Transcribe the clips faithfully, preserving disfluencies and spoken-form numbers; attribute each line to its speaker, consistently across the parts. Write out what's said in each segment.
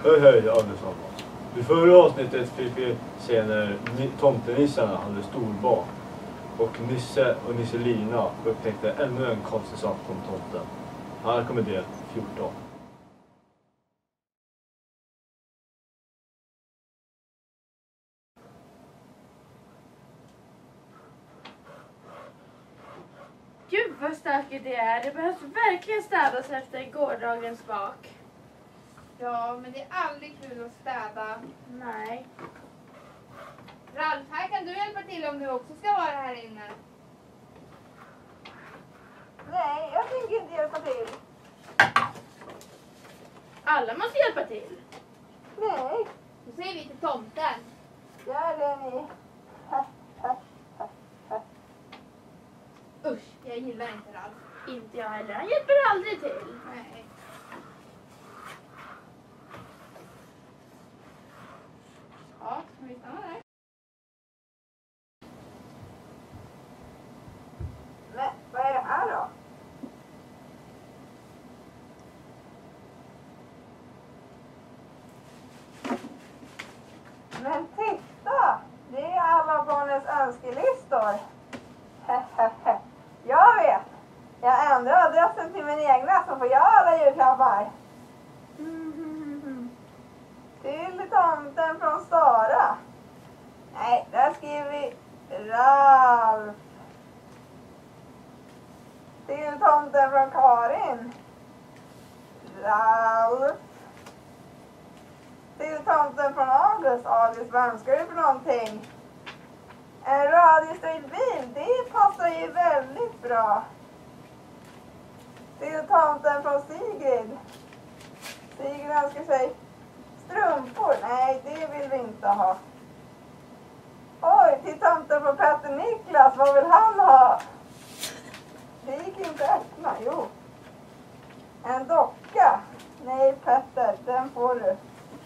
Speaker 1: Hej hej allesammans. I förra avsnittet fick vi se när tomtenissarna hade storbarn. Och Nisse och Nisselina upptäckte ännu en konstig sak om tomten. Här kommer del fjorton.
Speaker 2: Gud vad stökigt det är. Det behövs verkligen städas efter gårdagens bak.
Speaker 3: Ja, men det är aldrig kul att städa.
Speaker 2: Nej.
Speaker 3: Ralf, här kan du hjälpa till om du också ska vara här inne.
Speaker 4: Nej, jag tänker inte hjälpa till.
Speaker 2: Alla måste hjälpa till.
Speaker 4: Nej,
Speaker 3: Då säger vi till tomten.
Speaker 4: gör det ni.
Speaker 3: Usch, jag gillar inte Ralf.
Speaker 2: Inte jag heller. Han hjälper aldrig till.
Speaker 3: Nej. Ja, ska vi stanna där?
Speaker 4: Men vad är det här då? Men titta! Det är alla barnens önskelistor. Jag vet! Jag ändrar adressen till min egna så får jag alla julklappar. Till tomten från Stara. Nej, där skriver vi Ralf. Till tomten från Karin. Ralf. Till tomten från August. August, vad önskar du för någonting? En radiostyrd bil, det passar ju väldigt bra. Till tomten från Sigrid. Sigrid önskar sig strumpor. Nej, det vill vi inte ha. Oj, till tomten från Petter Niklas. Vad vill han ha? Det gick inte att öppna, jo. En docka. Nej, Petter, den får du.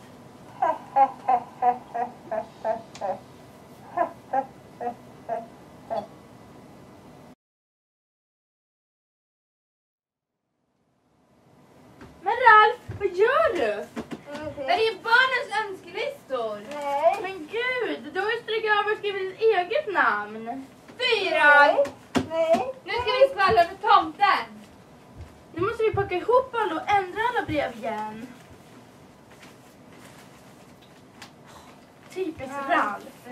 Speaker 2: Men Ralf, vad gör du?
Speaker 3: Det är ju barnens önskelistor.
Speaker 4: Nej.
Speaker 2: Men gud, du har ju strykit över och skrivit ditt eget namn.
Speaker 3: Fyra!
Speaker 4: Nej.
Speaker 3: Nu ska vi skvallra för tomten.
Speaker 2: Nu måste vi packa ihop alla och ändra alla brev igen. Typiskt
Speaker 3: Ja.
Speaker 2: Ralf.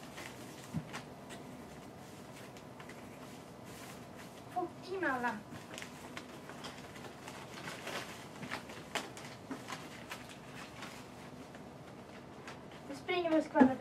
Speaker 3: Fort in alla.
Speaker 2: Nu springer vi och skvallrar